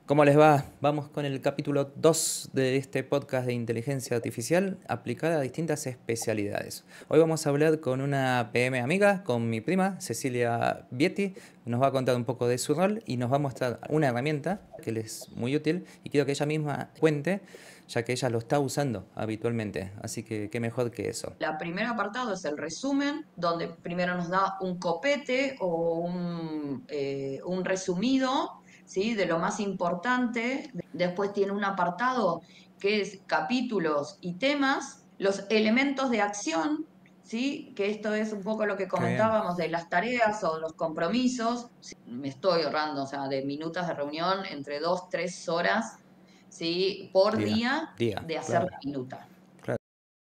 ¿Cómo les va? Vamos con el capítulo 2 de este podcast de inteligencia artificial aplicada a distintas especialidades. Hoy vamos a hablar con una PM amiga, con mi prima Cecilia Vietti. Nos va a contar un poco de su rol y nos va a mostrar una herramienta que le es muy útil y quiero que ella misma cuente, ya que ella lo está usando habitualmente. Así que qué mejor que eso. El primer apartado es el resumen, donde primero nos da un copete o un resumido, ¿sí? De lo más importante. Después tiene un apartado que es capítulos y temas, los elementos de acción, ¿sí? Que esto es un poco lo que Qué bien. comentábamos de las tareas o los compromisos. Sí, me estoy ahorrando, o sea, de minutos de reunión entre 2, 3 horas, ¿sí? Por día de hacer Claro, la minuta. claro.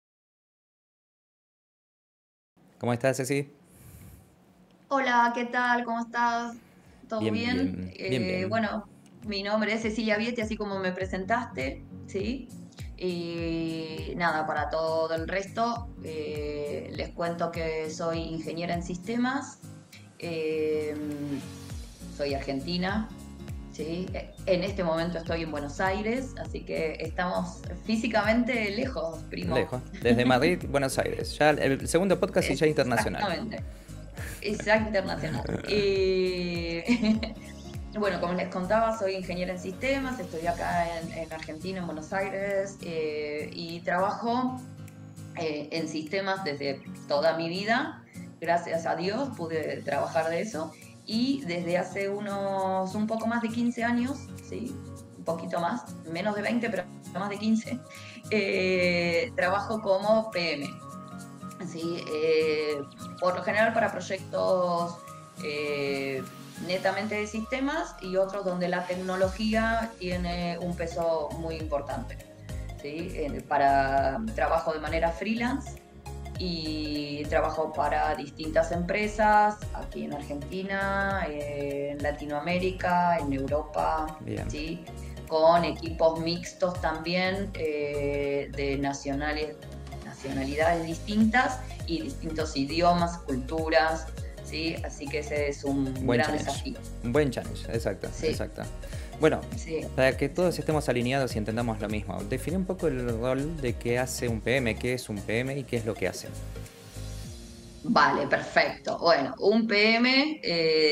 ¿Cómo estás, Ceci? Hola, ¿qué tal? ¿Cómo estás? ¿Todo Bien, bien? bien, bien, bien. Bueno, mi nombre es Cecilia Vietti, así como me presentaste, ¿sí? Y nada, para todo el resto, les cuento que soy ingeniera en sistemas, eh, soy argentina, ¿sí? En este momento estoy en Buenos Aires, así que estamos físicamente lejos, primo. Lejos, desde Madrid, Buenos Aires. Ya el segundo podcast y ya internacional. Exactamente. Exacto, internacional. Y bueno, como les contaba, soy ingeniera en sistemas, estoy acá en Argentina, en Buenos Aires, y trabajo en sistemas desde toda mi vida. Gracias a Dios pude trabajar de eso. Y desde hace un poco más de 15 años, ¿sí? Un poquito más, menos de 20, pero más de 15, trabajo como PM. ¿Sí? Por lo general para proyectos netamente de sistemas y otros donde la tecnología tiene un peso muy importante. ¿Sí? Para trabajo de manera freelance y trabajo para distintas empresas aquí en Argentina, en Latinoamérica, en Europa, Bien. ¿sí? Con equipos mixtos también de nacionalidades distintas y distintos idiomas, culturas, ¿sí? Así que ese es un Buen gran challenge. desafío. Un buen challenge, exacto, Sí, exacto. Bueno, sí. para que todos estemos alineados y entendamos lo mismo, define un poco el rol de qué hace un PM, qué es un PM y qué es lo que hace. Vale, perfecto. Bueno, un PM,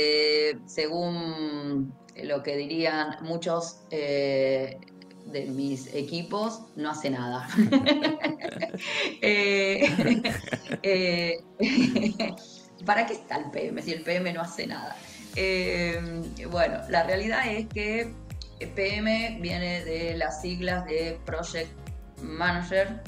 según lo que dirían muchos de mis equipos, no hace nada. Eh, eh, ¿Para qué está el PM si el PM no hace nada? Bueno, la realidad es que PM viene de las siglas de Project Manager,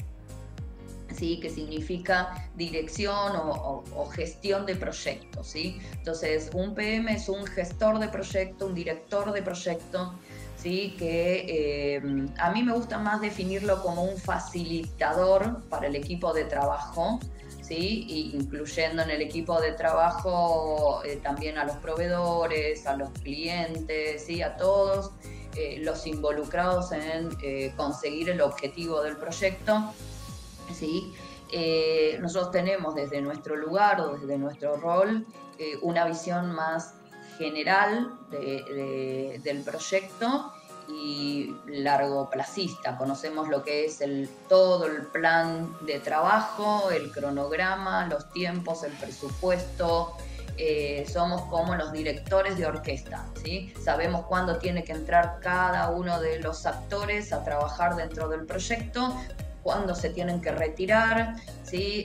¿sí? Que significa dirección o gestión de proyectos, ¿sí? Entonces, un PM es un gestor de proyecto, un director de proyecto, ¿sí? Que a mí me gusta más definirlo como un facilitador para el equipo de trabajo, ¿sí? Y incluyendo en el equipo de trabajo también a los proveedores, a los clientes, ¿sí? A todos los involucrados en conseguir el objetivo del proyecto. ¿Sí? Nosotros tenemos desde nuestro lugar o desde nuestro rol una visión más general del proyecto y largo placista. Conocemos lo que es todo el plan de trabajo, el cronograma, los tiempos, el presupuesto. Somos como los directores de orquesta, ¿sí? Sabemos cuándo tiene que entrar cada uno de los actores a trabajar dentro del proyecto, cuándo se tienen que retirar, ¿sí?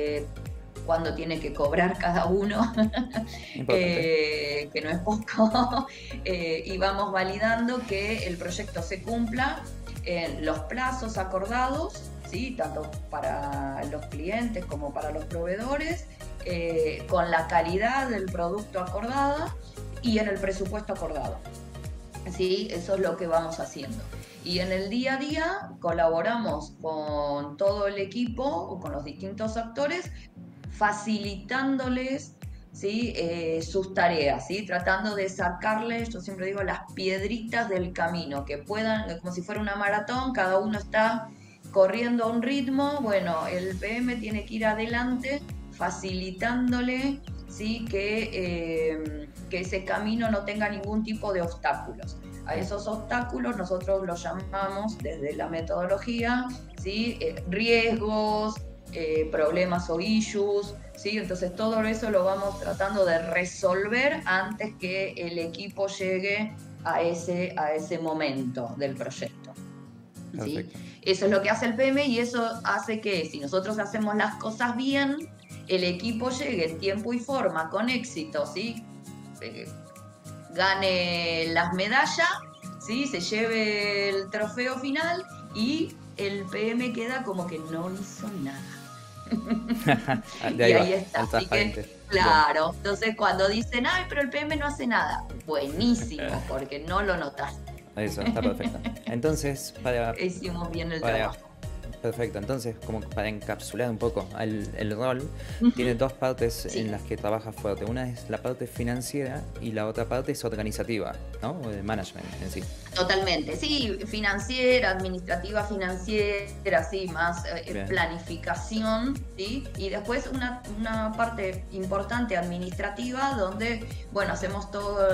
Cuándo tiene que cobrar cada uno, Importante. que no es poco, y vamos validando que el proyecto se cumpla en los plazos acordados, ¿sí? Tanto para los clientes como para los proveedores, con la calidad del producto acordada y en el presupuesto acordado. ¿Sí? Eso es lo que vamos haciendo. Y en el día a día colaboramos con todo el equipo o con los distintos actores, facilitándoles, ¿sí? Sus tareas, ¿sí? Tratando de sacarles, yo siempre digo, las piedritas del camino, que puedan, como si fuera una maratón, cada uno está corriendo a un ritmo, bueno, el PM tiene que ir adelante facilitándole, ¿sí? Que que ese camino no tenga ningún tipo de obstáculos. A esos obstáculos nosotros los llamamos desde la metodología, ¿sí? Riesgos, problemas o issues, ¿sí? Entonces todo eso lo vamos tratando de resolver antes que el equipo llegue a ese momento del proyecto, ¿sí? Eso es lo que hace el PM y eso hace que si nosotros hacemos las cosas bien, el equipo llegue en tiempo y forma, con éxito, ¿sí? Gane las medallas, ¿sí? Se lleve el trofeo final y el PM queda como que no hizo nada. Y ahí está. Así que, claro, entonces cuando dicen, ay, pero el PM no hace nada, buenísimo, porque no lo notaste. Eso, está perfecto. Entonces, hicimos bien el trabajo. Perfecto, entonces, como para encapsular un poco el rol, tiene dos partes en las que trabaja fuerte. Una es la parte financiera y la otra parte es organizativa, ¿no? O de management en sí. Totalmente, sí, financiera, administrativa financiera, sí, más planificación, ¿sí? Y después una parte importante administrativa donde, bueno, hacemos todo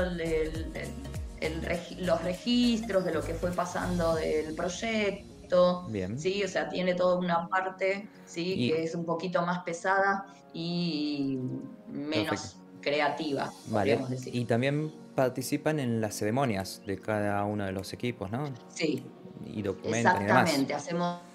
los registros de lo que fue pasando del proyecto. Bien. Sí, o sea, tiene toda una parte, sí, que es un poquito más pesada y menos creativa, podríamos decir. Y también participan en las ceremonias de cada uno de los equipos, ¿no? Sí. Y documentan exactamente, y demás.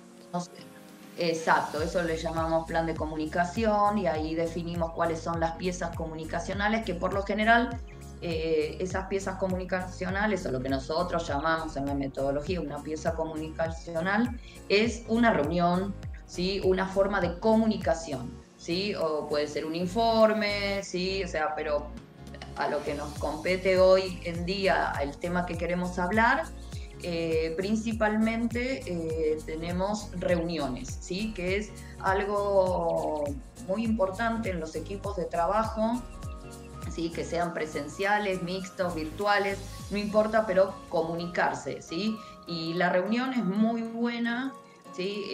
Exacto, eso le llamamos plan de comunicación y ahí definimos cuáles son las piezas comunicacionales que por lo general esas piezas comunicacionales, o lo que nosotros llamamos en la metodología una pieza comunicacional, es una reunión, ¿sí? Una forma de comunicación, ¿sí? O puede ser un informe, ¿sí? O sea, pero a lo que nos compete hoy en día, el tema que queremos hablar, principalmente tenemos reuniones, ¿sí? Que es algo muy importante en los equipos de trabajo, ¿sí? Que sean presenciales, mixtos, virtuales, no importa, pero comunicarse, ¿sí? Y la reunión es muy buena, ¿sí?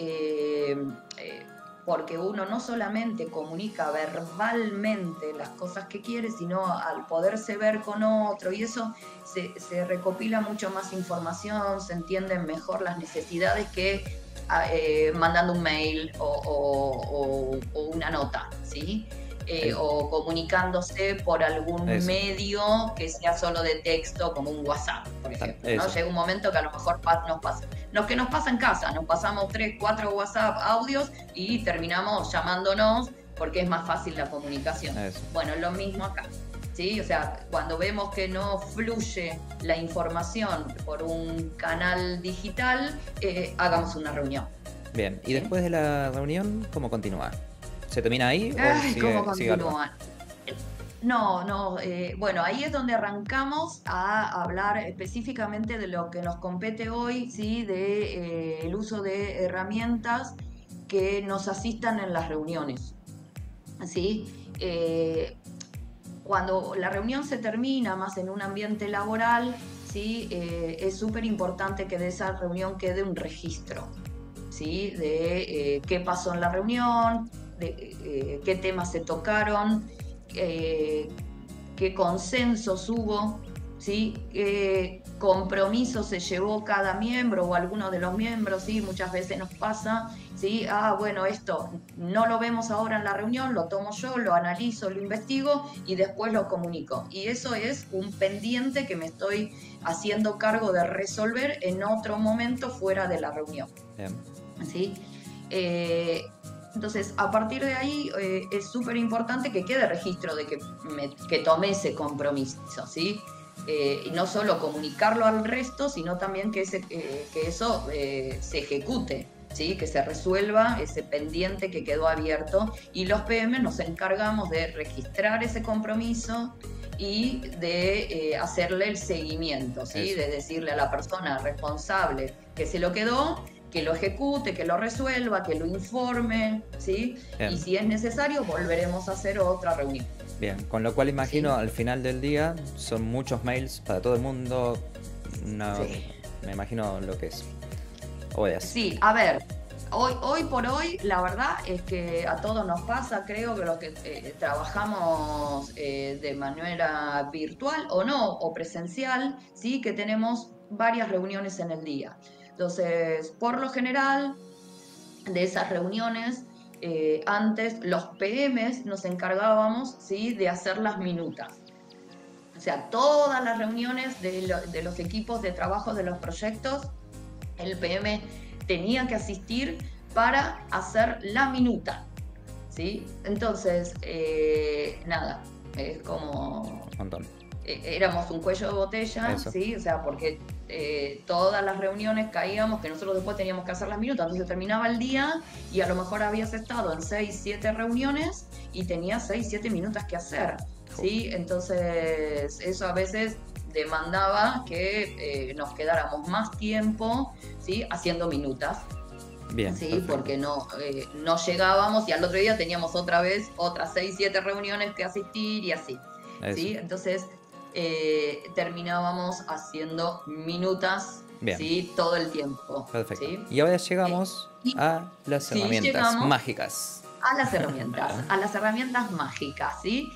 Porque uno no solamente comunica verbalmente las cosas que quiere, sino al poderse ver con otro, y eso se recopila mucho más información, se entienden mejor las necesidades que mandando un mail o una nota, ¿sí? O comunicándose por algún medio que sea solo de texto, como un WhatsApp, por ejemplo, ¿no? Llega un momento que a lo mejor nos pasa, que nos pasa en casa, nos pasamos 3, 4 WhatsApp audios y terminamos llamándonos porque es más fácil la comunicación. Bueno, lo mismo acá, ¿sí? O sea, cuando vemos que no fluye la información por un canal digital, hagamos una reunión. Bien, y después de la reunión, ¿cómo continúa? ¿Se termina ahí o ¿cómo continúa? No, bueno, ahí es donde arrancamos a hablar específicamente de lo que nos compete hoy, ¿sí? De el uso de herramientas que nos asistan en las reuniones, ¿sí? Cuando la reunión se termina, más en un ambiente laboral, ¿sí? Es súper importante que de esa reunión quede un registro, ¿sí? De qué pasó en la reunión, de qué temas se tocaron, qué consensos hubo, ¿sí? Qué compromiso se llevó cada miembro o alguno de los miembros, ¿sí? Muchas veces nos pasa, ¿sí? Bueno, esto no lo vemos ahora en la reunión, lo tomo yo, lo analizo, lo investigo y después lo comunico. Y eso es un pendiente que me estoy haciendo cargo de resolver en otro momento fuera de la reunión. ¿Sí? Entonces, a partir de ahí es súper importante que quede registro de que tomé ese compromiso, ¿sí? Y no solo comunicarlo al resto, sino también que eso se ejecute, ¿sí? Que se resuelva ese pendiente que quedó abierto. Y los PM nos encargamos de registrar ese compromiso y de hacerle el seguimiento, ¿sí? De decirle a la persona responsable que se lo quedó, que lo ejecute, que lo resuelva, que lo informe, ¿sí? Bien. Y si es necesario, volveremos a hacer otra reunión. Bien, con lo cual imagino al final del día son muchos mails para todo el mundo. Me imagino lo que es. Sí, a ver, Hoy por hoy, la verdad es que a todos nos pasa, creo que los que trabajamos de manera virtual o no, o presencial, sí, que tenemos varias reuniones en el día. Entonces, por lo general, de esas reuniones, antes los PMs nos encargábamos, ¿sí?, de hacer las minutas. O sea, todas las reuniones de los equipos de trabajo de los proyectos, el PM tenía que asistir para hacer la minuta, ¿sí? Entonces, nada, es como... Un montón. Éramos un cuello de botella, Eso. ¿sí? O sea, porque todas las reuniones caíamos, que nosotros después teníamos que hacer las minutas, entonces terminaba el día y a lo mejor habías estado en 6, 7 reuniones y tenías 6, 7 minutas que hacer, ¿sí? Entonces, eso a veces demandaba que nos quedáramos más tiempo, ¿sí?, haciendo minutas. Bien. Sí, Perfecto. porque no llegábamos y al otro día teníamos otra vez otras 6, 7 reuniones que asistir y así. ¿Sí? Entonces terminábamos haciendo minutas, ¿sí?, todo el tiempo. Perfecto. ¿Sí? Y ahora llegamos a las herramientas mágicas. A las herramientas mágicas, ¿sí?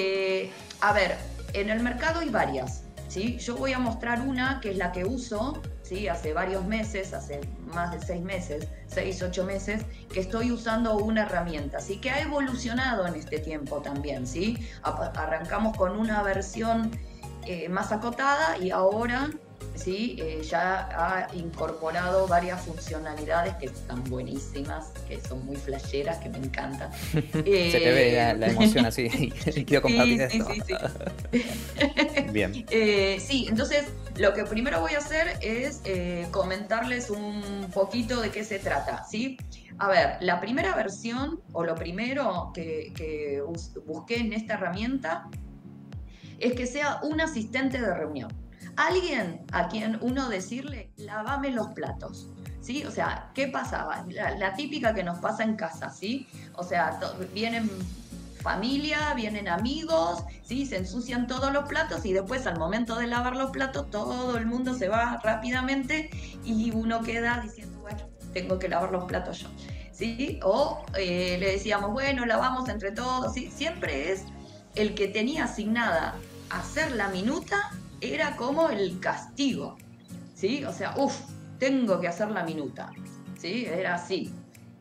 A ver, en el mercado hay varias, ¿sí? Yo voy a mostrar una que es la que uso, ¿sí? Hace varios meses, hace más de 6 meses, 6, 8 meses, que estoy usando una herramienta, ¿sí?, que ha evolucionado en este tiempo también, ¿sí? Arrancamos con una versión más acotada y ahora, ¿sí?, ya ha incorporado varias funcionalidades que están buenísimas, que son muy flasheras, que me encantan. Se te ve la emoción así, quiero compartir esto. Sí. Bien. Sí, entonces lo que primero voy a hacer es comentarles un poquito de qué se trata, ¿sí? A ver, la primera versión, o lo primero que busqué en esta herramienta, es que sea un asistente de reunión. Alguien a quien uno decirle, lavame los platos, ¿sí? O sea, ¿qué pasaba? La típica que nos pasa en casa, ¿sí? O sea, vienen familia, vienen amigos, ¿sí? Se ensucian todos los platos y después al momento de lavar los platos todo el mundo se va rápidamente y uno queda diciendo, bueno, tengo que lavar los platos yo, ¿sí? O le decíamos, bueno, lavamos entre todos, ¿sí? Siempre es el que tenía asignada hacer la minuta, era como el castigo, ¿sí? O sea, tengo que hacer la minuta, ¿sí? Era así.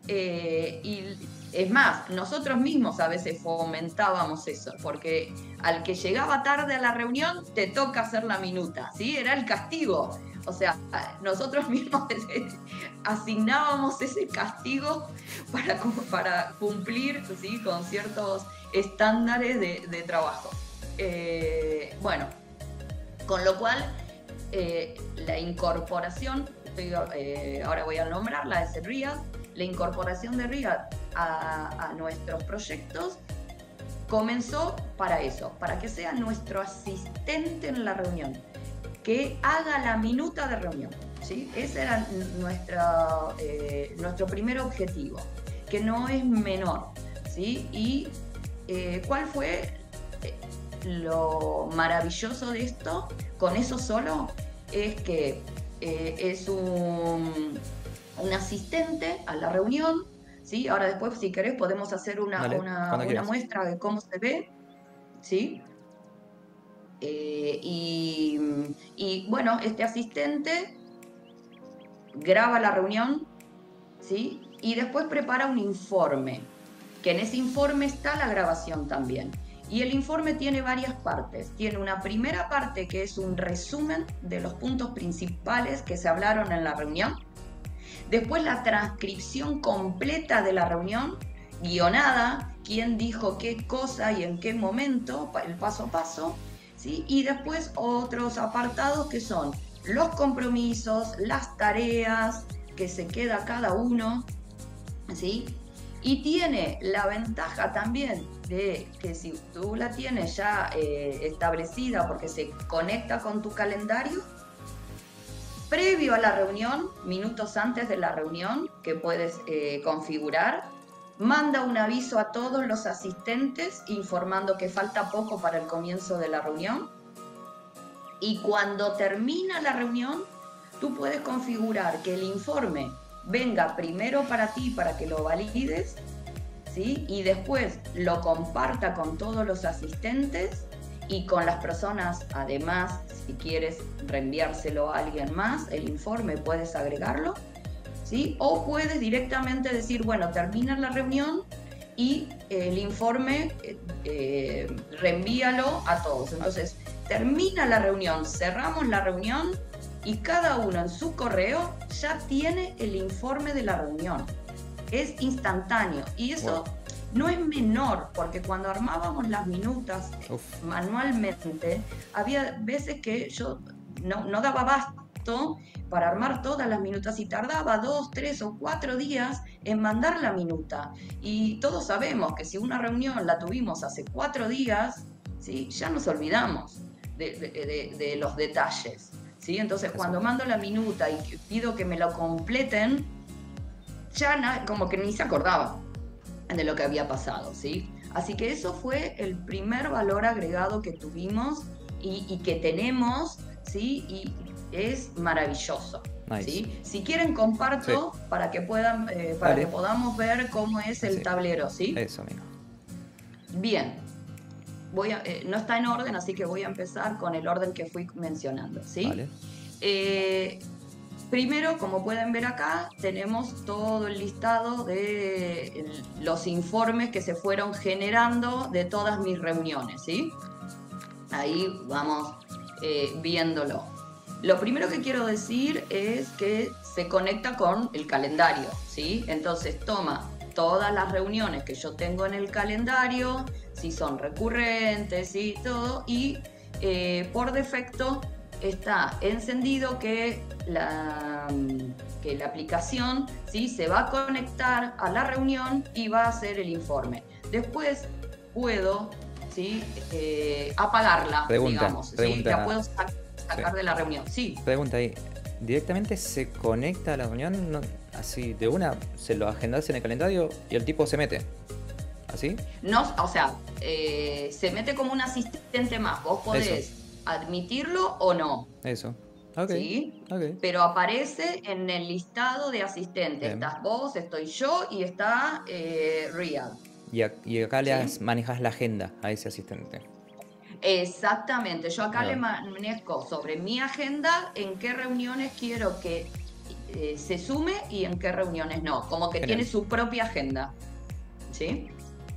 Y es más, nosotros mismos a veces fomentábamos eso, porque al que llegaba tarde a la reunión te toca hacer la minuta, ¿sí? Era el castigo. O sea, nosotros mismos asignábamos ese castigo para cumplir, ¿sí?, con ciertos estándares de trabajo. Bueno, con lo cual la incorporación, ahora voy a nombrarla, es Riad. La incorporación de Riad a nuestros proyectos comenzó para eso, para que sea nuestro asistente en la reunión, que haga la minuta de reunión, ¿sí? Ese era nuestro primer objetivo, que no es menor, ¿sí? Y ¿cuál fue lo maravilloso de esto? Con eso solo es que es un asistente a la reunión, ¿sí? Ahora después, si querés, podemos hacer una muestra de cómo se ve, ¿sí? Y bueno, este asistente graba la reunión, ¿sí? Y después prepara un informe, que en ese informe está la grabación también. Y el informe tiene varias partes. Tiene una primera parte que es un resumen de los puntos principales que se hablaron en la reunión. Después la transcripción completa de la reunión, guionada, quién dijo qué cosa y en qué momento, el paso a paso, ¿sí? Y después otros apartados que son los compromisos, las tareas que se queda cada uno, ¿sí? Y tiene la ventaja también de que si tú la tienes ya establecida porque se conecta con tu calendario, previo a la reunión, minutos antes de la reunión, que puedes configurar, manda un aviso a todos los asistentes informando que falta poco para el comienzo de la reunión. Y cuando termina la reunión, tú puedes configurar que el informe venga primero para ti, para que lo valides, ¿sí? Y después lo comparta con todos los asistentes y con las personas. Además, si quieres reenviárselo a alguien más, el informe puedes agregarlo, ¿sí? O puedes directamente decir, bueno, termina la reunión y el informe reenvíalo a todos. Entonces, termina la reunión, cerramos la reunión y cada uno en su correo ya tiene el informe de la reunión. Es instantáneo y eso no es menor, porque cuando armábamos las minutas manualmente, había veces que yo no daba abasto para armar todas las minutas y tardaba 2, 3 o 4 días en mandar la minuta. Y todos sabemos que si una reunión la tuvimos hace 4 días, ¿sí? Ya nos olvidamos de los detalles, ¿sí? Entonces cuando mando la minuta y pido que me lo completen, ya como que ni se acordaba de lo que había pasado, ¿sí? Así que eso fue el primer valor agregado que tuvimos y que tenemos, ¿sí? Y es maravilloso, nice. ¿sí? Si quieren comparto para que puedan, para que podamos ver cómo es el tablero, ¿sí? Eso, amigo. Bien. No está en orden, así que voy a empezar con el orden que fui mencionando, ¿sí? Vale. Primero, como pueden ver acá, tenemos todo el listado de los informes que se fueron generando de todas mis reuniones, ¿sí? Ahí vamos viéndolo. Lo primero que quiero decir es que se conecta con el calendario, ¿sí? Entonces toma todas las reuniones que yo tengo en el calendario, si son recurrentes y todo, y por defecto está encendido que la aplicación, ¿sí? Se va a conectar a la reunión y va a hacer el informe. Después puedo, ¿sí? Apagarla, digamos. ¿Sí? La puedo sacar de la reunión. Sí. Pregunta ahí. ¿Directamente se conecta a la reunión? No, así, de una, se lo agendas en el calendario y el tipo se mete. ¿Así? No, o sea, se mete como un asistente más. Vos podés admitirlo o no. Eso. Okay. ¿Sí? Okay. Pero aparece en el listado de asistentes. Bien. Estás vos, estoy yo y está Riyad. Y acá le manejas la agenda a ese asistente. Exactamente. Yo acá le manejo sobre mi agenda en qué reuniones quiero que se sume y en qué reuniones no. Como que tiene su propia agenda. ¿Sí?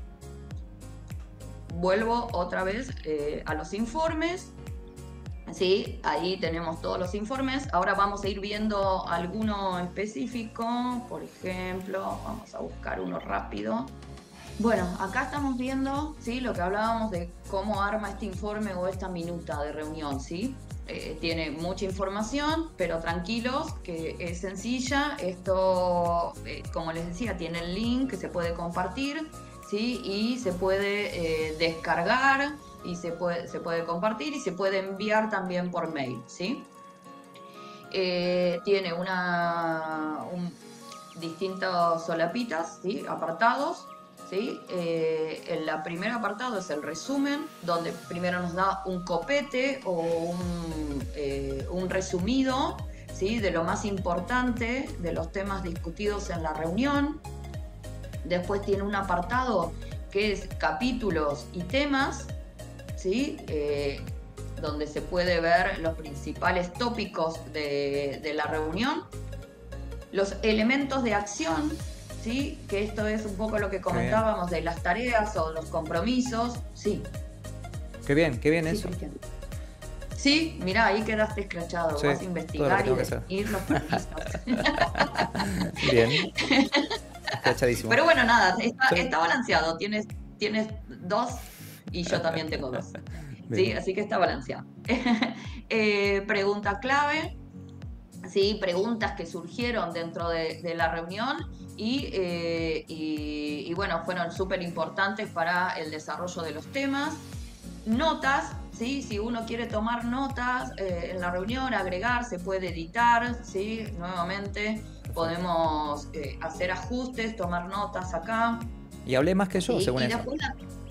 Vuelvo otra vez a los informes. Sí, ahí tenemos todos los informes. Ahora vamos a ir viendo alguno específico. Por ejemplo, vamos a buscar uno rápido. Bueno, acá estamos viendo, ¿sí? Lo que hablábamos de cómo arma este informe o esta minuta de reunión, ¿sí? Tiene mucha información, pero tranquilos, que es sencilla. Esto, como les decía, tiene el link que se puede compartir, ¿sí? Y se puede descargar y se puede compartir y se puede enviar también por mail, ¿sí? Tiene distintos solapitas, ¿sí? Apartados, ¿sí? El primer apartado es el resumen, donde primero nos da un copete o un resumido, ¿sí? De lo más importante de los temas discutidos en la reunión. Después tiene un apartado que es capítulos y temas, ¿sí? Donde se puede ver los principales tópicos de la reunión, los elementos de acción, ¿sí? Que esto es un poco lo que comentábamos de las tareas o los compromisos, sí. Qué bien eso. Cristian. Sí, mirá, ahí quedaste escrachado, vas a investigar y definir los permisos. Bien. Escrachadísimo. Pero bueno, nada, está balanceado, tienes 2 y yo también tengo 2. ¿Sí? Así que está balanceado. Pregunta clave, ¿sí? Preguntas que surgieron dentro de la reunión y bueno, fueron súper importantes para el desarrollo de los temas. Notas, ¿sí? Si uno quiere tomar notas en la reunión, agregar, se puede editar, ¿sí? Nuevamente podemos hacer ajustes, tomar notas acá. Y hablé más que yo, ¿sí? Según eso.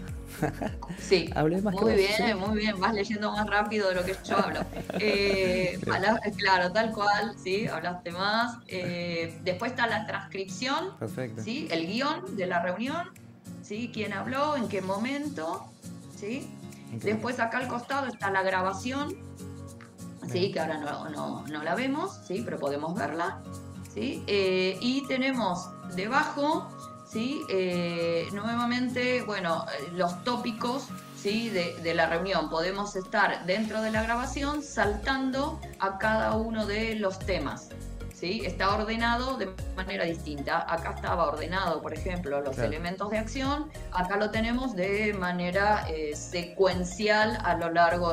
Sí, hablé más muy bien, vas leyendo más rápido de lo que yo hablo. Claro, tal cual, ¿sí? Hablaste más. Después está la transcripción, Perfecto. ¿sí? El guión de la reunión, ¿sí? ¿Quién habló? ¿En qué momento? ¿Sí? Increíble. Después acá al costado está la grabación, ¿sí? Bien. Que ahora no la vemos, ¿sí? Pero podemos verla, ¿sí? Y tenemos debajo, ¿sí? Nuevamente, bueno, los tópicos, ¿sí? De la reunión. Podemos estar dentro de la grabación saltando a cada uno de los temas, ¿sí? Está ordenado de manera distinta. Acá estaba ordenado, por ejemplo, los Claro. elementos de acción. Acá lo tenemos de manera secuencial a lo largo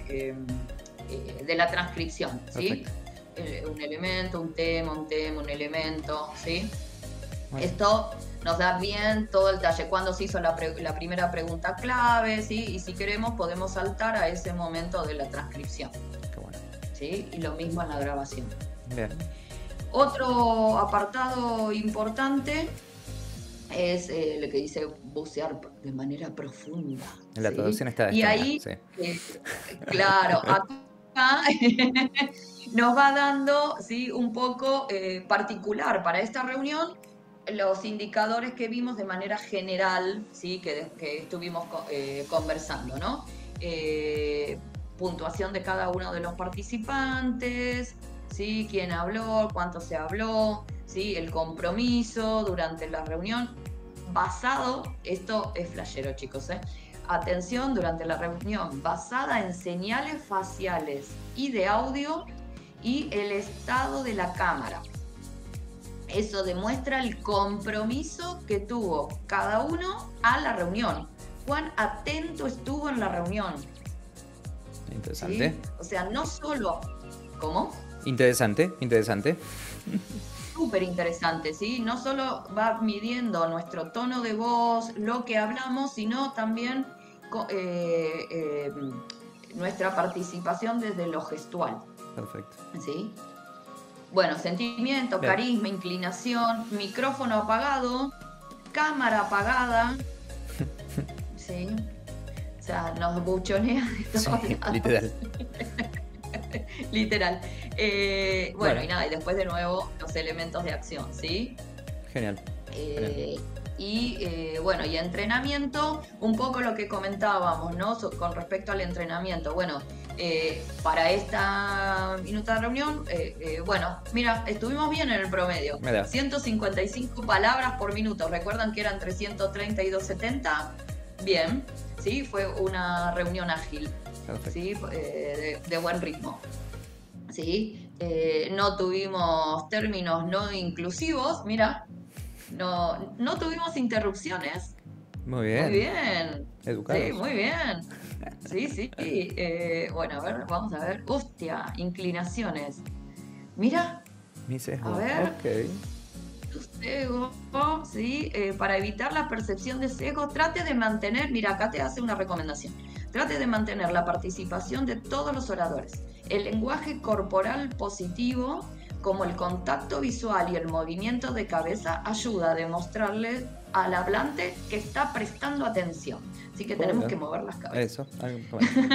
de la transcripción, ¿sí? Un elemento, un tema, un elemento, ¿sí? Bueno. Esto nos da bien todo el detalle, cuándo se hizo la primera pregunta clave, ¿sí? Y si queremos podemos saltar a ese momento de la transcripción. Qué bueno. ¿Sí? Y lo mismo en la grabación. Bien. Otro apartado importante es lo que dice bucear de manera profunda. En la ¿sí? traducción está Y extraña, ahí, sí. claro, acá nos va dando, ¿sí? Un poco particular para esta reunión los indicadores que vimos de manera general, ¿sí? que estuvimos conversando, ¿no? Puntuación de cada uno de los participantes, ¿sí? Quién habló, cuánto se habló, ¿sí? El compromiso durante la reunión, basado, esto es flashero, chicos, atención, durante la reunión, basada en señales faciales y de audio y el estado de la cámara. Eso demuestra el compromiso que tuvo cada uno a la reunión. Cuán atento estuvo en la reunión. Interesante. ¿Sí? O sea, no solo... ¿Cómo? Interesante. Súper interesante, ¿sí? No solo va midiendo nuestro tono de voz, lo que hablamos, sino también nuestra participación desde lo gestual. Perfecto. ¿Sí? Bueno, sentimiento, Bien. carisma, inclinación, micrófono apagado, cámara apagada. ¿Sí? O sea, nos buchonea de todos lados. Literal. Literal. Bueno, y nada, y después de nuevo los elementos de acción, ¿sí? Genial. Bueno, y entrenamiento, un poco lo que comentábamos, ¿no? Con respecto al entrenamiento. Bueno, para esta minuta de reunión, bueno, mira, estuvimos bien en el promedio. Mira. 155 palabras por minuto. ¿Recuerdan que eran 330 y 270? Bien, ¿sí? Fue una reunión ágil. Perfecto. ¿Sí? De buen ritmo. ¿Sí? No tuvimos términos no inclusivos, mira, no tuvimos interrupciones. Muy bien. Muy bien. Educados. Sí, muy bien. Sí. Bueno, a ver, vamos a ver. Hostia, inclinaciones. Mira. Mi sesgo. A ver. Ok. Tu sesgo, ¿sí? Para evitar la percepción de sesgo, trate de mantener, mira, acá te hace una recomendación. Trate de mantener la participación de todos los oradores. El lenguaje corporal positivo, como el contacto visual y el movimiento de cabeza, ayuda a demostrarle al hablante que está prestando atención. Así que tenemos que mover las cabezas. Eso.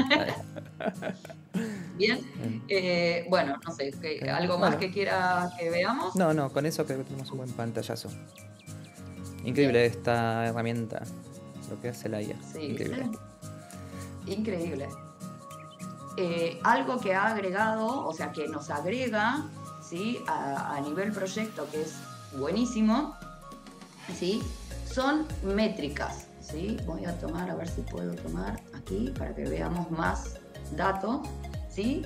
Bien. Bueno, no sé, ¿algo más que quiera que veamos? No, con eso creo que tenemos un buen pantallazo. Increíble bien. Esta herramienta, lo que hace la IA. Sí, increíble. Algo que ha agregado, o sea, que nos agrega, ¿sí? a nivel proyecto, que es buenísimo, ¿sí? Son métricas, ¿sí? Voy a tomar, a ver si puedo tomar aquí para que veamos más datos, ¿sí?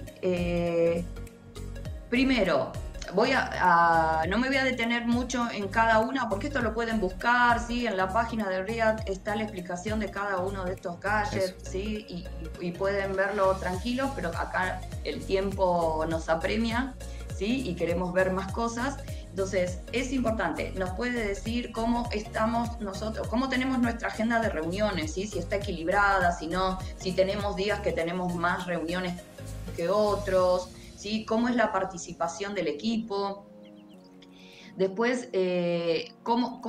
Primero, no me voy a detener mucho en cada una, porque esto lo pueden buscar, ¿sí? En la página de Riyadh está la explicación de cada uno de estos gadgets, ¿sí? Y pueden verlo tranquilos, pero acá el tiempo nos apremia, ¿sí? Y queremos ver más cosas. Entonces, es importante, nos puede decir cómo estamos nosotros, cómo tenemos nuestra agenda de reuniones, ¿sí? Si está equilibrada, si no, si tenemos días que tenemos más reuniones que otros, ¿sí? Cómo es la participación del equipo. Después, cómo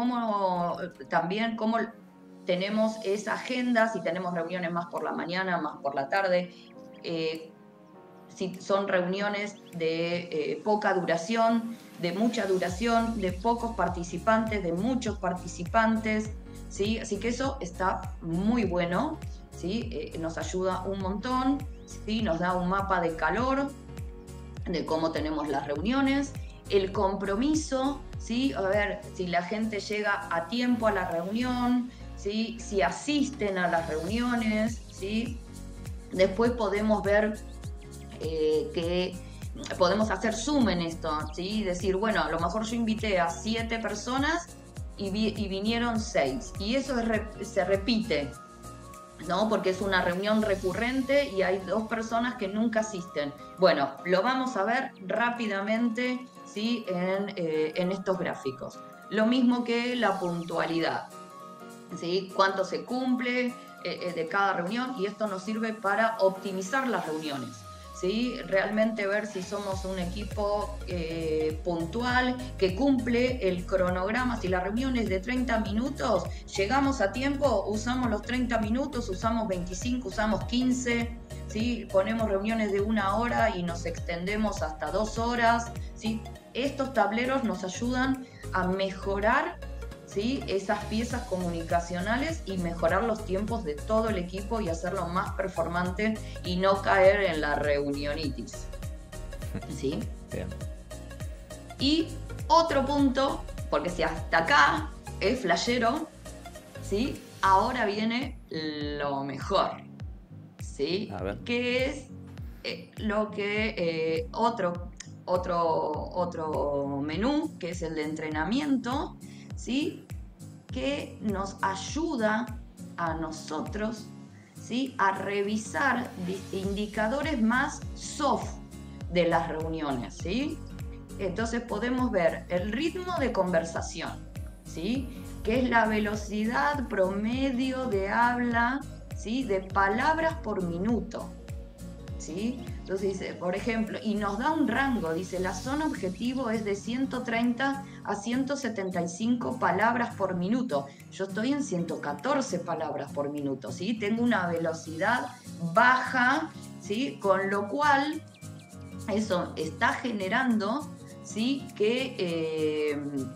tenemos esa agenda, si tenemos reuniones más por la mañana, más por la tarde, si son reuniones de poca duración, de mucha duración, de pocos participantes, de muchos participantes, ¿sí? Así que eso está muy bueno, ¿sí? Nos ayuda un montón, ¿sí? Nos da un mapa de calor, de cómo tenemos las reuniones, el compromiso, ¿sí? A ver si la gente llega a tiempo a la reunión, ¿sí? Si asisten a las reuniones, ¿sí? Después podemos ver que podemos hacer zoom en esto, ¿sí? Decir, bueno, a lo mejor yo invité a 7 personas y vinieron 6, y eso se repite, ¿no? Porque es una reunión recurrente y hay 2 personas que nunca asisten. Bueno, lo vamos a ver rápidamente, ¿sí? En estos gráficos. Lo mismo que la puntualidad, ¿sí? Cuánto se cumple de cada reunión, y esto nos sirve para optimizar las reuniones, ¿sí? Realmente ver si somos un equipo puntual, que cumple el cronograma. Si la reunión es de 30 minutos, llegamos a tiempo, usamos los 30 minutos, usamos 25, usamos 15, ¿sí? Ponemos reuniones de 1 hora y nos extendemos hasta 2 horas, ¿sí? Estos tableros nos ayudan a mejorar, ¿sí? Esas piezas comunicacionales y mejorar los tiempos de todo el equipo y hacerlo más performante y no caer en la reunionitis, ¿sí? Bien. Y otro punto, porque si hasta acá es flashero, ¿sí? Ahora viene lo mejor, ¿sí? A ver. Que es lo que otro menú, que es el de entrenamiento, ¿sí? Que nos ayuda a nosotros, ¿sí? A revisar indicadores más soft de las reuniones, ¿sí? Entonces podemos ver el ritmo de conversación, ¿sí? Que es la velocidad promedio de habla, ¿sí? De palabras por minuto, ¿sí? Entonces dice, por ejemplo, y nos da un rango, dice, la zona objetivo es de 130 a 175 palabras por minuto. Yo estoy en 114 palabras por minuto, ¿sí? Tengo una velocidad baja, ¿sí? Con lo cual eso está generando, ¿sí? Que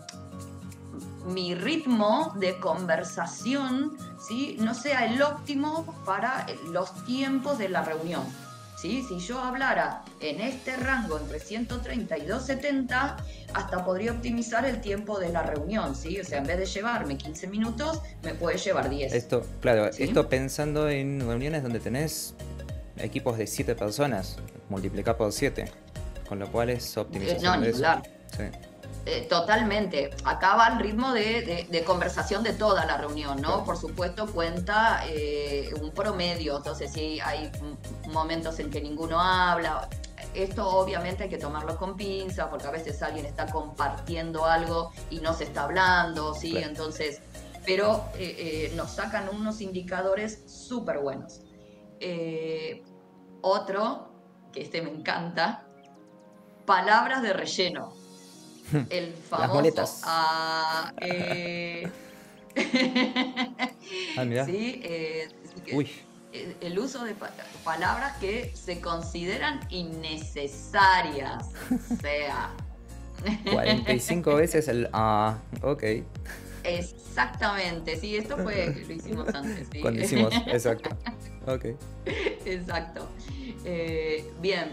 mi ritmo de conversación, ¿sí? No sea el óptimo para los tiempos de la reunión, ¿sí? Si yo hablara en este rango entre 130 y 270, hasta podría optimizar el tiempo de la reunión, ¿sí? O sea, en vez de llevarme 15 minutos, me puede llevar 10. Esto, claro, ¿sí? Esto pensando en reuniones donde tenés equipos de 7 personas, multiplicar por 7, con lo cual es optimización de eso. Sí. Totalmente. Acá va el ritmo de conversación de toda la reunión, ¿no? Por supuesto cuenta un promedio, entonces sí hay momentos en que ninguno habla. Esto obviamente hay que tomarlo con pinza, porque a veces alguien está compartiendo algo y no se está hablando, ¿sí? Claro. Entonces, pero nos sacan unos indicadores súper buenos. Otro, que este me encanta, palabras de relleno. El famoso. Las moletas. Mira. Sí, Uy. El uso de palabras que se consideran innecesarias. O sea. 45 veces el ok. Exactamente, sí, esto lo hicimos antes. ¿Sí? Cuando hicimos, exacto. Ok. Exacto. Bien.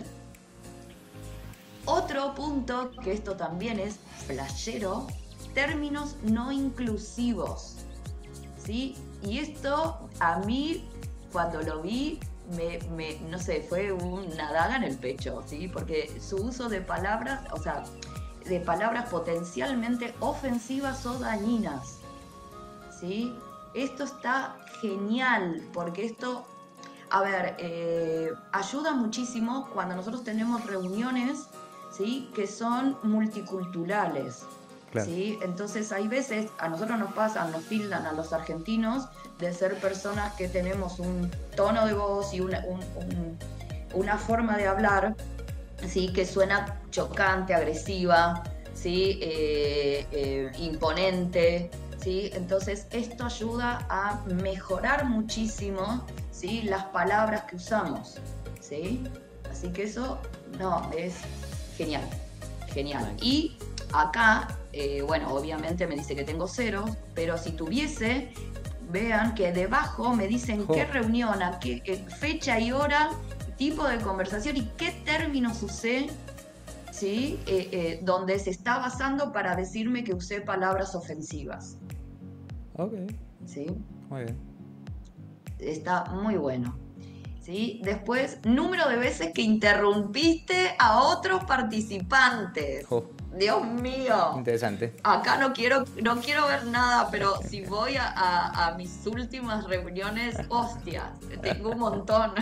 Otro punto, que esto también es flashero, términos no inclusivos, ¿sí? Y esto a mí, cuando lo vi, no sé, fue una daga en el pecho, ¿sí? Porque su uso de palabras, o sea, de palabras potencialmente ofensivas o dañinas, ¿sí? Esto está genial, porque esto, a ver, ayuda muchísimo cuando nosotros tenemos reuniones, ¿sí? Que son multiculturales, claro. ¿Sí? Entonces hay veces, a nosotros nos tildan a los argentinos de ser personas que tenemos un tono de voz y una forma de hablar, ¿sí? Que suena chocante, agresiva, ¿sí? Imponente, ¿sí? Entonces esto ayuda a mejorar muchísimo, ¿sí? Las palabras que usamos, ¿sí? Así que eso, no, es genial, genial. Nice. Y acá, bueno, obviamente me dice que tengo 0, pero si tuviese, vean que debajo me dicen qué reunión, a qué fecha y hora, tipo de conversación y qué términos usé, ¿sí? Donde se está basando para decirme que usé palabras ofensivas. Ok. ¿Sí? Muy bien. Está muy bueno. ¿Sí? Después, número de veces que interrumpiste a otros participantes. Dios mío. Interesante. Acá no quiero ver nada, pero si voy a mis últimas reuniones, hostia, tengo un montón.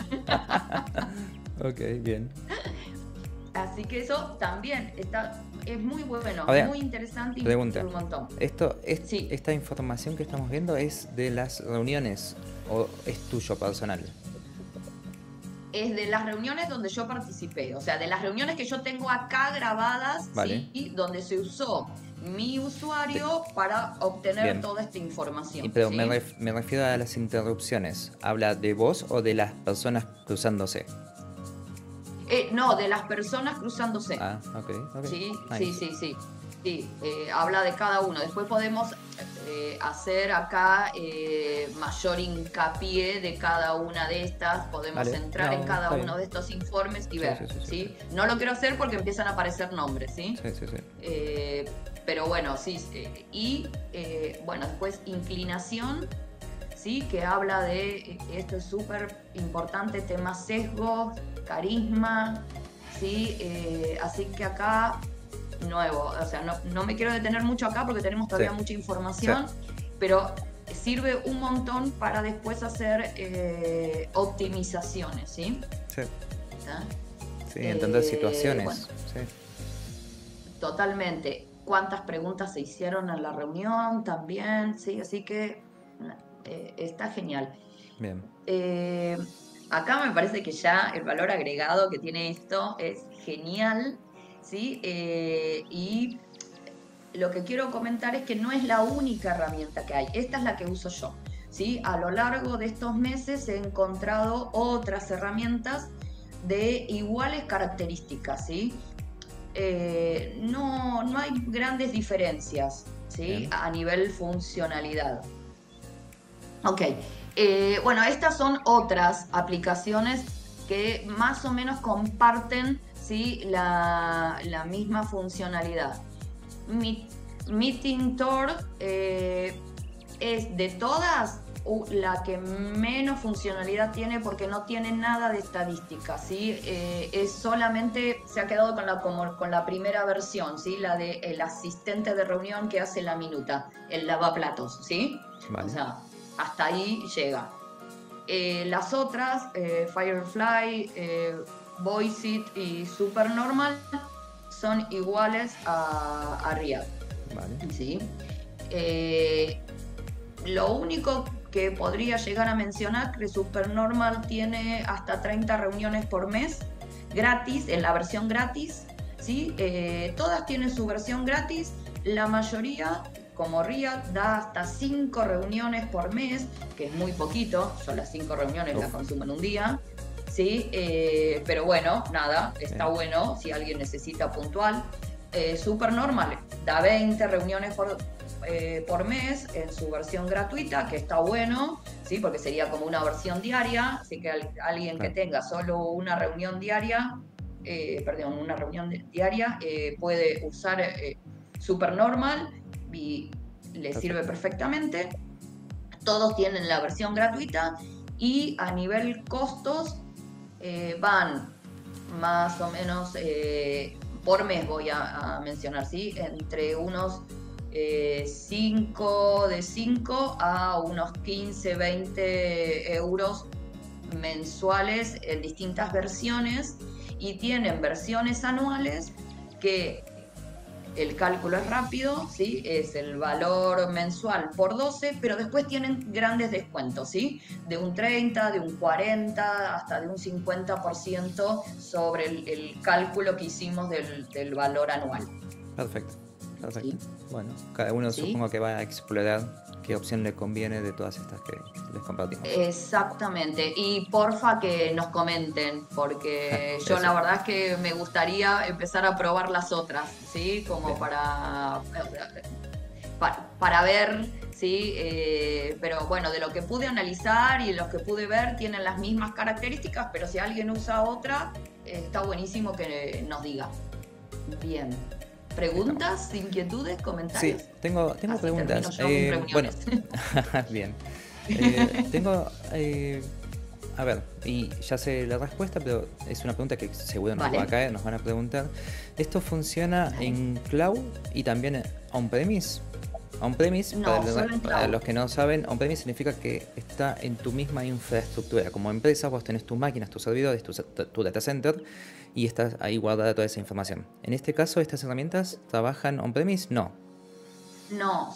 Ok, bien. Así que eso también es muy bueno, Ahora, muy interesante y pregunta. un montón. Sí. ¿Esta información que estamos viendo es de las reuniones o es tuyo personal? Es de las reuniones donde yo participé, o sea, de las reuniones que yo tengo acá grabadas, Vale. ¿sí? Donde se usó mi usuario para obtener Bien. toda esta información. Pero ¿sí? me refiero a las interrupciones. ¿Habla de vos o de las personas cruzándose? No, de las personas cruzándose. Ah, ok. Sí, Nice. sí, habla de cada uno. Después podemos hacer acá mayor hincapié de cada una de estas. Podemos entrar en cada uno de estos informes y ver. Sí. No lo quiero hacer porque empiezan a aparecer nombres, ¿sí? Sí. Pero bueno, sí. Y bueno, después inclinación, ¿sí? Que habla de, esto es súper importante, tema sesgo, carisma, ¿sí? Así que acá, nuevo, o sea, no me quiero detener mucho acá porque tenemos todavía mucha información, pero sirve un montón para después hacer optimizaciones, ¿sí? Sí. ¿Está? Sí, entender situaciones. Bueno, sí. Totalmente. ¿Cuántas preguntas se hicieron en la reunión? También, sí, así que está genial. Bien. Acá me parece que ya el valor agregado que tiene esto es genial, ¿sí? Y lo que quiero comentar es que no es la única herramienta que hay. Esta es la que uso yo, ¿sí? A lo largo de estos meses he encontrado otras herramientas de iguales características, ¿sí? No hay grandes diferencias, ¿sí? A nivel funcionalidad. Ok. Bueno, estas son otras aplicaciones que más o menos comparten, ¿sí? la misma funcionalidad. MeetingTor es de todas la que menos funcionalidad tiene porque no tiene nada de estadística, ¿sí? Es solamente, se ha quedado con la primera versión, ¿sí? La de el asistente de reunión que hace la minuta, el lavaplatos, ¿sí? Vale. O sea, hasta ahí llega. Las otras, Firefly, Voiceit y Supernormal, son iguales a React. Vale. ¿Sí? Lo único que podría llegar a mencionar que Supernormal tiene hasta 30 reuniones por mes gratis, en la versión gratis, ¿sí? Todas tienen su versión gratis, la mayoría, como React, da hasta 5 reuniones por mes, que es muy poquito, yo las 5 reuniones las consumo en un día, ¿sí? Pero bueno, nada, está bueno si alguien necesita puntual. Supernormal da 20 reuniones por mes en su versión gratuita, que está bueno, ¿sí? Porque sería como una versión diaria, así que alguien que tenga solo una reunión diaria, puede usar Supernormal y le sirve perfectamente. Todos tienen la versión gratuita y a nivel costos van más o menos por mes, voy a mencionar, ¿sí? Entre unos 5 a unos 15, 20 euros mensuales en distintas versiones, y tienen versiones anuales que el cálculo es rápido, ¿sí? Es el valor mensual por 12, pero después tienen grandes descuentos, ¿sí? De un 30, de un 40, hasta de un 50% sobre el cálculo que hicimos del valor anual. Perfecto. Perfecto. ¿sí? Bueno, cada uno ¿Sí? supongo que va a explorar qué opción le conviene de todas estas que les compartimos. Exactamente, y porfa que nos comenten, porque yo Eso. la verdad es que me gustaría empezar a probar las otras, ¿sí? Como Bien. para ver, ¿sí? Pero bueno, de lo que pude analizar y los que pude ver tienen las mismas características, pero si alguien usa otra, está buenísimo que nos diga. Bien. Estamos. ¿Preguntas, inquietudes, Sí, comentarios? tengo Así preguntas. termino yo mis Bueno, reuniones. bien. Tengo, a ver, y ya sé la respuesta, pero es una pregunta que seguro nos va a Vale. caer, nos van a preguntar. ¿Esto funciona Dale. en cloud y también on-premise? On-premise, No, solo en para cloud. los que no saben, on-premise significa que está en tu misma infraestructura. Como empresa, vos tenés tus máquinas, tus servidores, tu data center y estás ahí guardada toda esa información. En este caso, ¿estas herramientas trabajan on-premise? No. No,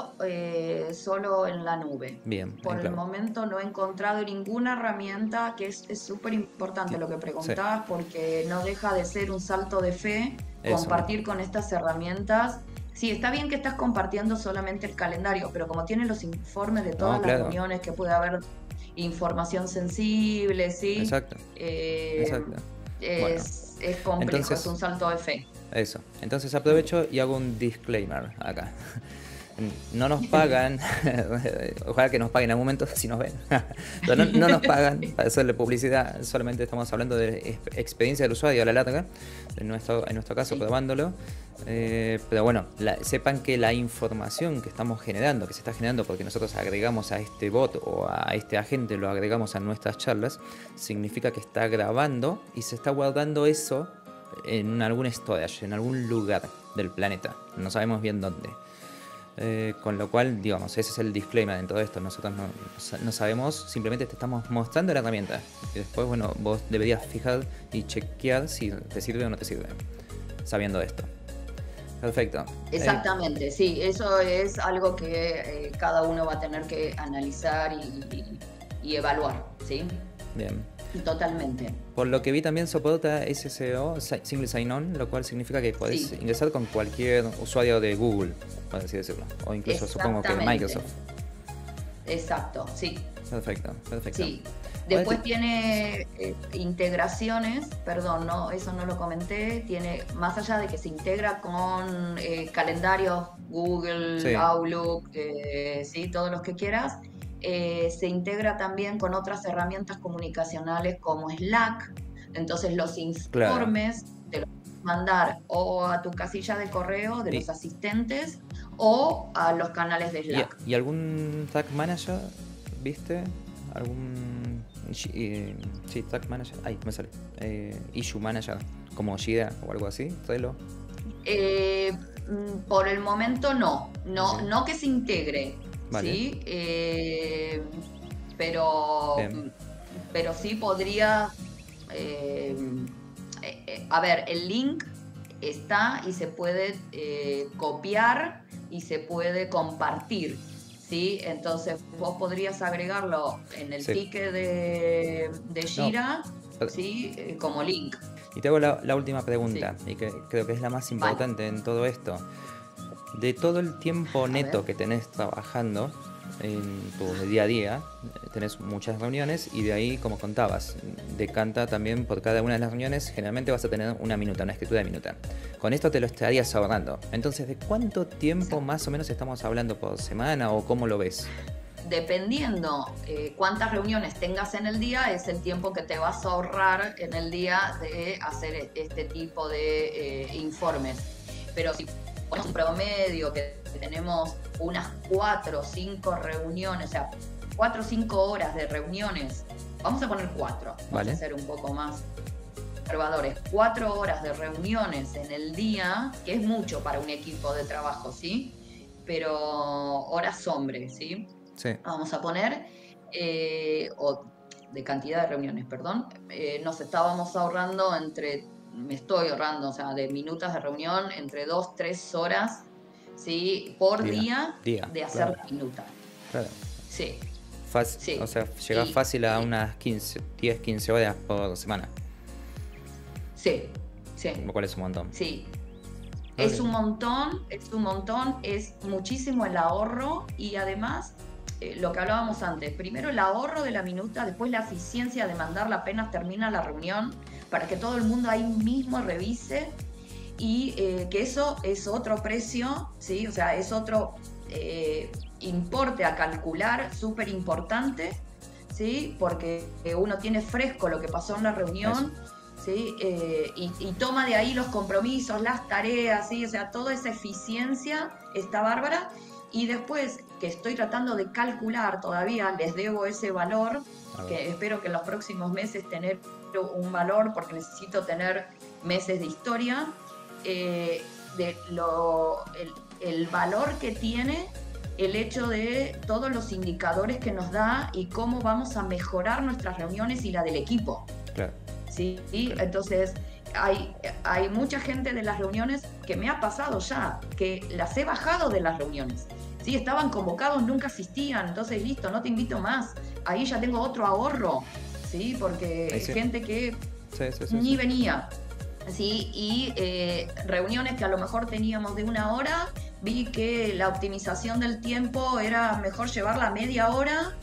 solo en la nube. Bien, Por en el cloud. momento no he encontrado ninguna herramienta que es súper importante lo que Sí, preguntabas porque no deja de ser un salto de fe eso mismo. compartir con estas herramientas. Sí, está bien que estás compartiendo solamente el calendario, pero como tiene los informes de No, todas las claro. reuniones, que puede haber información sensible, ¿sí? Exacto, Eh, exacto. Bueno, es complejo, es entonces, un salto de fe. eso. Entonces aprovecho y hago un disclaimer acá. No nos pagan, ojalá que nos paguen en algún momento si nos ven. Pero no nos pagan para hacerle publicidad, solamente estamos hablando de experiencia del usuario a la larga, en nuestro caso Sí. probándolo. Pero bueno, sepan que la información que estamos generando, que se está generando porque nosotros agregamos a este bot o a este agente, lo agregamos a nuestras charlas, significa que está grabando y se está guardando eso en algún storage, en algún lugar del planeta. No sabemos bien dónde. Con lo cual, digamos, ese es el disclaimer en todo esto. Nosotros no sabemos, simplemente te estamos mostrando la herramienta. Y después, bueno, vos deberías fijar y chequear si te sirve o no te sirve, sabiendo esto. Perfecto. Exactamente, sí, eso es algo que cada uno va a tener que analizar y evaluar, ¿sí? Bien. Totalmente. Por lo que vi también soporta SSO, Single Sign-On, lo cual significa que podés Sí, ingresar con cualquier usuario de Google, por así decirlo. O incluso supongo que exactamente. Microsoft. Exacto, sí, Perfecto, perfecto. sí. Ahora Después tiene integraciones, perdón, no, eso no lo comenté, tiene, más allá de que se integra con calendarios, Google, sí, Outlook, sí, todos los que quieras, se integra también con otras herramientas comunicacionales como Slack. Entonces los claro. informes te los puedes mandar o a tu casilla de correo de Y, los asistentes o a los canales de Slack. ¿Y algún tag manager, viste? ¿Algún sí, tag manager? Ay, me sale. Issue manager, como Jira o algo así, Trello. Por el momento no, Bien, no que se integre, vale, ¿sí? Pero, bien. pero sí podría, eh, a ver, el link está y se puede copiar y se puede compartir, ¿sí? Entonces vos podrías agregarlo en el Sí, ticket de no. Jira, per- ¿sí? Como link, Y te hago la última ¿sí? pregunta, y que creo que es la más Vale, importante en todo esto. De todo el tiempo a ver. neto que tenés trabajando en tu día a día, tenés muchas reuniones y de ahí, como contabas, decanta también por cada una de las reuniones, generalmente vas a tener una minuta, una escritura de minuta. Con esto te lo estarías ahorrando. Entonces, ¿de cuánto tiempo más o menos estamos hablando por semana o cómo lo ves? Dependiendo cuántas reuniones tengas en el día, es el tiempo que te vas a ahorrar en el día de hacer este tipo de informes. Pero si ponemos un promedio que tenemos unas 4 o 5 reuniones, o sea, 4 o 5 horas de reuniones, vamos a poner 4, vamos a ¿Vale? ser un poco más conservadores, 4 horas de reuniones en el día, que es mucho para un equipo de trabajo, ¿sí? Pero horas hombre, ¿sí? Sí, Vamos a poner, o de cantidad de reuniones, perdón, nos estábamos ahorrando me estoy ahorrando, o sea, de minutos de reunión, entre 2, 3 horas, ¿sí? Por día, día de hacer claro, minuta. claro. Sí, O sí. sea, llegás Y, fácil a unas 15, 10, 15 horas por semana, sí, sí, lo cual es un montón. sí. Es un montón, es muchísimo el ahorro y además lo que hablábamos antes, primero el ahorro de la minuta, después la eficiencia de mandarla apenas termina la reunión para que todo el mundo ahí mismo revise y que eso es otro precio, ¿sí? O sea, es otro importe a calcular súper importante, ¿sí? Porque uno tiene fresco lo que pasó en la reunión. ¿Sí? Y toma de ahí los compromisos, las tareas, ¿sí? O sea, toda esa eficiencia está bárbara. Y después que estoy tratando de calcular, todavía les debo ese valor, que espero que en los próximos meses tener un valor, porque necesito tener meses de historia, el valor que tiene el hecho de todos los indicadores que nos da y cómo vamos a mejorar nuestras reuniones y la del equipo. Claro. ¿Sí? Claro. Entonces hay mucha gente de las reuniones que me ha pasado ya, que las he bajado de las reuniones. ¿Sí? Estaban convocados, nunca asistían, entonces listo, no te invito más. Ahí ya tengo otro ahorro, ¿sí? Porque hay gente que ni venía. ¿Sí? Y reuniones que a lo mejor teníamos de 1 hora, vi que la optimización del tiempo era mejor llevarla a media hora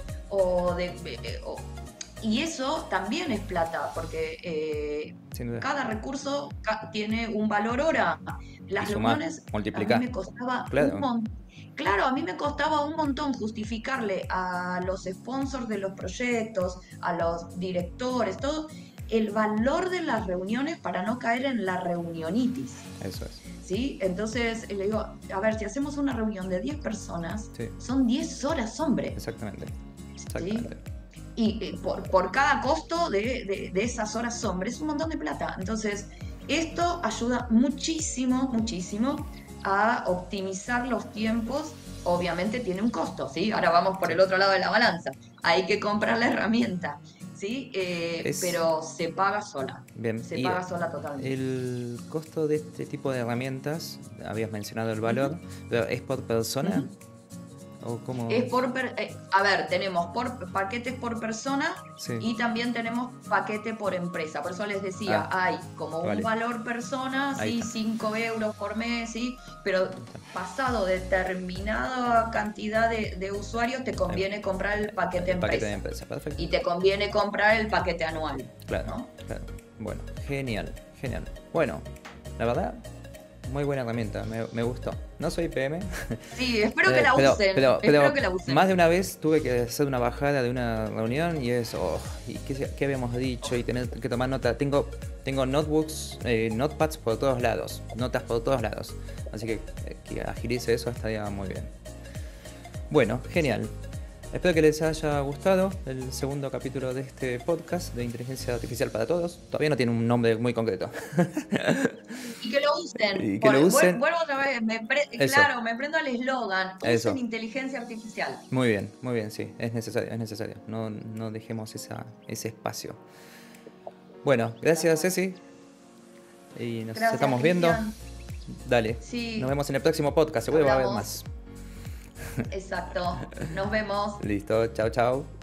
y eso también es plata, porque cada recurso tiene un valor hora. Las reuniones a mí me costaba un montón. Claro, a mí me costaba un montón justificarle a los sponsors de los proyectos, a los directores, todo, el valor de las reuniones para no caer en la reunionitis. Eso es. ¿Sí? Entonces le digo, a ver, si hacemos una reunión de 10 personas, son 10 horas, hombre. Exactamente. ¿Sí? Y por cada costo de esas horas hombre, es un montón de plata. Entonces, esto ayuda muchísimo, muchísimo a optimizar los tiempos. Obviamente tiene un costo, ¿sí? Ahora vamos por el otro lado de la balanza. Hay que comprar la herramienta, ¿sí? Pero se paga sola. Bien. Se paga sola totalmente. El costo de este tipo de herramientas, habías mencionado el valor, pero ¿es por persona? ¿O cómo? Es a ver, tenemos paquetes por persona y también tenemos paquete por empresa. Por eso les decía, hay como un valor persona, ¿sí? 5 euros por mes, ¿sí? Pero pasado determinada cantidad de usuarios te conviene comprar el paquete empresa. Paquete de empresa, perfecto. Y te conviene comprar el paquete anual. Claro, ¿no? Claro. Bueno, genial. Bueno, la verdad, muy buena herramienta, me gustó. No soy PM. Sí, espero que la usen. Espero que la usen. Más de una vez tuve que hacer una bajada de una reunión y ¿y qué habíamos dicho? Y tener que tomar nota. Tengo notebooks, notepads por todos lados, notas por todos lados. Así que agilice eso estaría muy bien. Bueno, genial. Espero que les haya gustado el segundo capítulo de este podcast de Inteligencia Artificial para Todos. Todavía no tiene un nombre muy concreto. Y que lo usen. Y que lo usen. Vuelvo otra vez. Me prendo al eslogan. Usen inteligencia artificial. Muy bien, sí. Es necesario. No dejemos ese espacio. Bueno, gracias Ceci. Y nos estamos viendo. Dale. Sí. Nos vemos en el próximo podcast. Seguro va a haber más. Exacto. Nos vemos. Listo. Chao.